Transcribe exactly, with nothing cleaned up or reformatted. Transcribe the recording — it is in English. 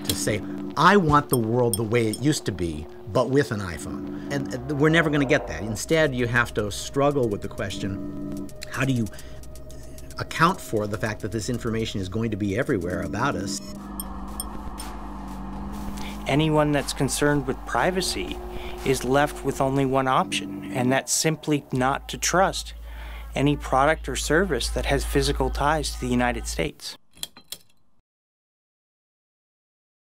to say, I want the world the way it used to be, but with an iPhone. And we're never going to get that. Instead, you have to struggle with the question, how do you account for the fact that this information is going to be everywhere about us? Anyone that's concerned with privacy is left with only one option, and that's simply not to trust any product or service that has physical ties to the United States.